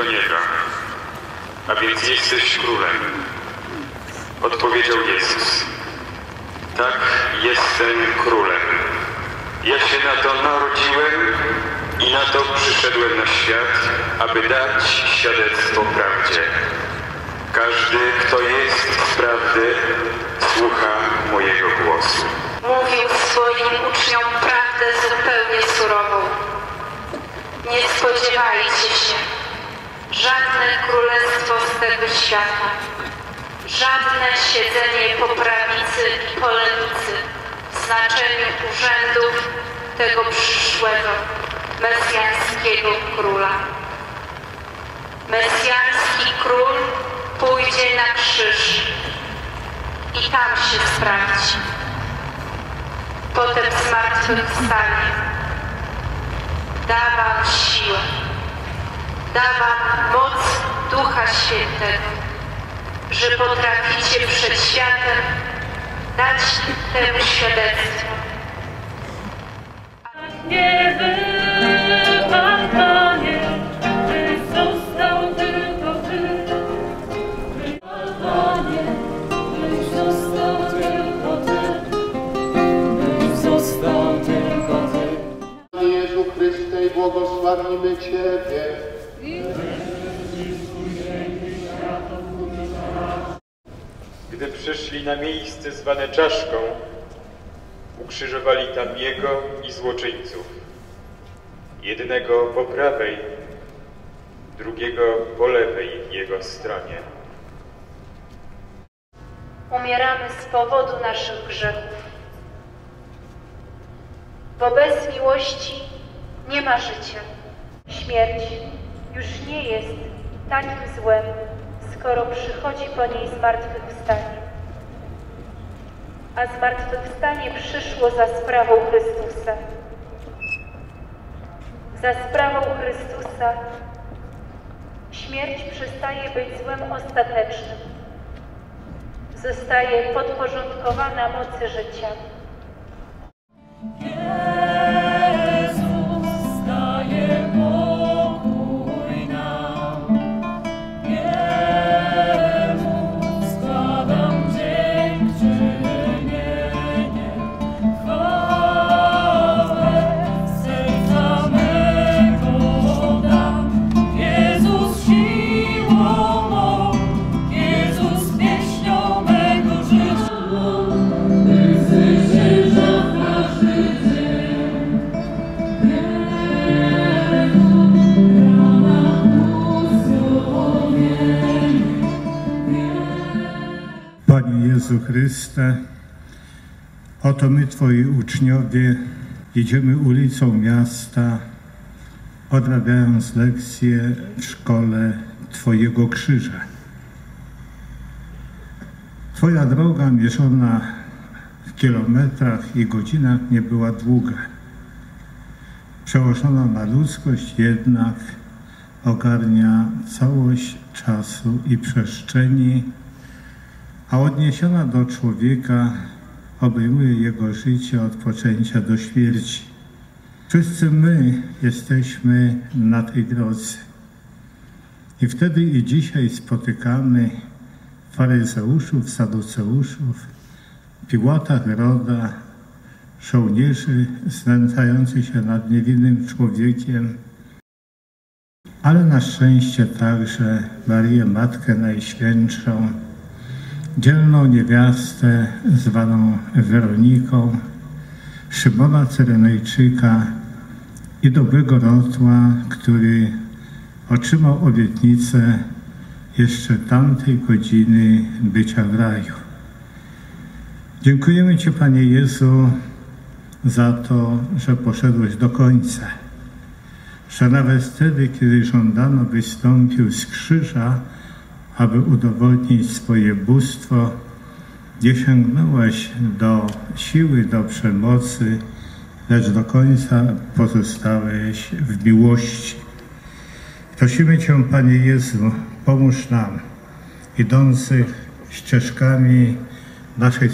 nieba, a więc jesteś królem. Odpowiedział Jezus. Tak, jestem królem. Ja się na to narodziłem i na to przyszedłem na świat, aby dać świadectwo prawdzie. Każdy, kto jest z prawdy, słucha mojego głosu. Mówił swoim uczniom prawdę zupełnie surową. Nie spodziewajcie się, żadne królestwo z tego świata, żadne siedzenie po prawicy i po lewicy w znaczeniu urzędów tego przyszłego, mesjańskiego króla. Mesjański król pójdzie na krzyż i tam się sprawdzi. Potem zmartwychwstanie. Da wam siłę, da wam moc Ducha Świętego, że potraficie przed światem dać temu świadectwo. Nie wypadł, Panie, Ty został tylko Ty. Panie, Ty został tylko Ty. Ty został tylko Ty. Panie Jezu Chryste, błogosławimy Ciebie. Gdy przyszli na miejsce zwane czaszką, ukrzyżowali tam Jego i złoczyńców. Jednego po prawej, drugiego po lewej Jego stronie. Umieramy z powodu naszych grzechów, bo bez miłości nie ma życia. Śmierć już nie jest takim złem, skoro przychodzi po niej zmartwychwstanie. A zmartwychwstanie przyszło za sprawą Chrystusa. Za sprawą Chrystusa śmierć przestaje być złem ostatecznym. Zostaje podporządkowana mocy życia. Jezus daje pokój nam. Jemu składam dziękczynienie. Chwałę serca mego dam. Jezus siłą mą, Jezus pieśnią mego życia. Panie Jezu Chryste, oto my, Twoi uczniowie, idziemy ulicą miasta, odrabiając lekcje w szkole Twojego krzyża. Twoja droga mierzona w kilometrach i godzinach nie była długa. Przełożona na ludzkość jednak ogarnia całość czasu i przestrzeni, a odniesiona do człowieka obejmuje jego życie od poczęcia do śmierci. Wszyscy my jesteśmy na tej drodze. I wtedy i dzisiaj spotykamy faryzeuszów, saduceuszów, Piłata, Heroda, żołnierzy znęcających się nad niewinnym człowiekiem, ale na szczęście także Marię Matkę Najświętszą, dzielną niewiastę zwaną Weroniką, Szymona Cyrenejczyka i dobrego Rotła, który otrzymał obietnicę jeszcze tamtej godziny bycia w raju. Dziękujemy Ci, Panie Jezu, za to, że poszedłeś do końca, że nawet wtedy, kiedy żądano, byś zstąpił z krzyża, aby udowodnić swoje bóstwo, nie sięgnąłeś do siły, do przemocy, lecz do końca pozostałeś w miłości. Prosimy Cię, Panie Jezu, pomóż nam, idących ścieżkami naszej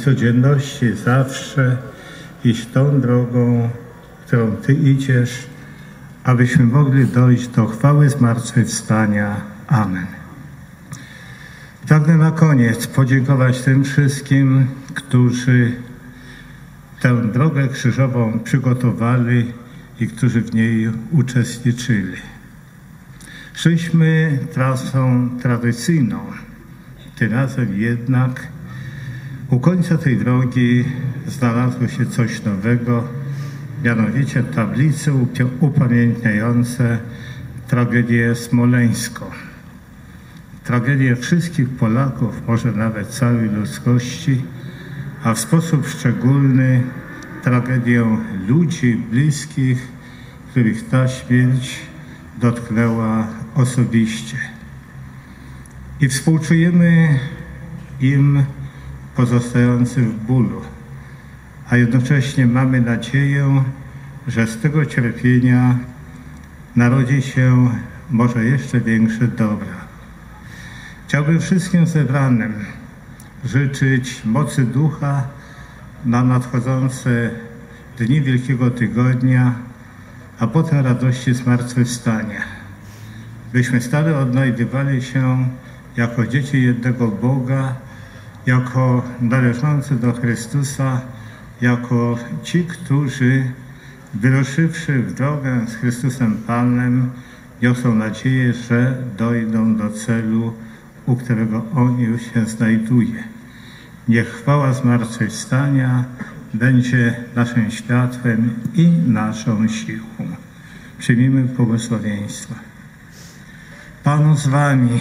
codzienności, zawsze iść tą drogą, którą Ty idziesz, abyśmy mogli dojść do chwały zmartwychwstania. Amen. Pragnę na koniec podziękować tym wszystkim, którzy tę drogę krzyżową przygotowali i którzy w niej uczestniczyli. Szliśmy trasą tradycyjną, tym razem jednak u końca tej drogi znalazło się coś nowego, mianowicie tablice upamiętniające tragedię smoleńską. Tragedię wszystkich Polaków, może nawet całej ludzkości, a w sposób szczególny tragedię ludzi bliskich, których ta śmierć dotknęła osobiście. I współczujemy im pozostającym w bólu, a jednocześnie mamy nadzieję, że z tego cierpienia narodzi się może jeszcze większe dobra. Chciałbym wszystkim zebranym życzyć mocy ducha na nadchodzące dni Wielkiego Tygodnia, a potem radości zmartwychwstania. Byśmy stale odnajdywali się jako dzieci jednego Boga, jako należący do Chrystusa, jako ci, którzy wyruszywszy w drogę z Chrystusem Panem, niosą nadzieję, że dojdą do celu, u którego On już się znajduje. Niech chwała zmartwychwstania będzie naszym światłem i naszą siłą. Przyjmijmy błogosławieństwo. Panu z wami.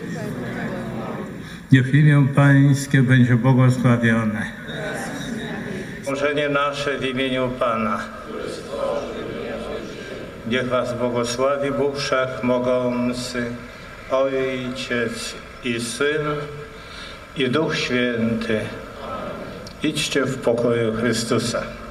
Niech imię Pańskie będzie błogosławione. Stworzenie nasze w imieniu Pana. Niech was błogosławi Bóg Wszechmogący, Ojciec i Syn, i Duch Święty. Idźcie w pokoju Chrystusa.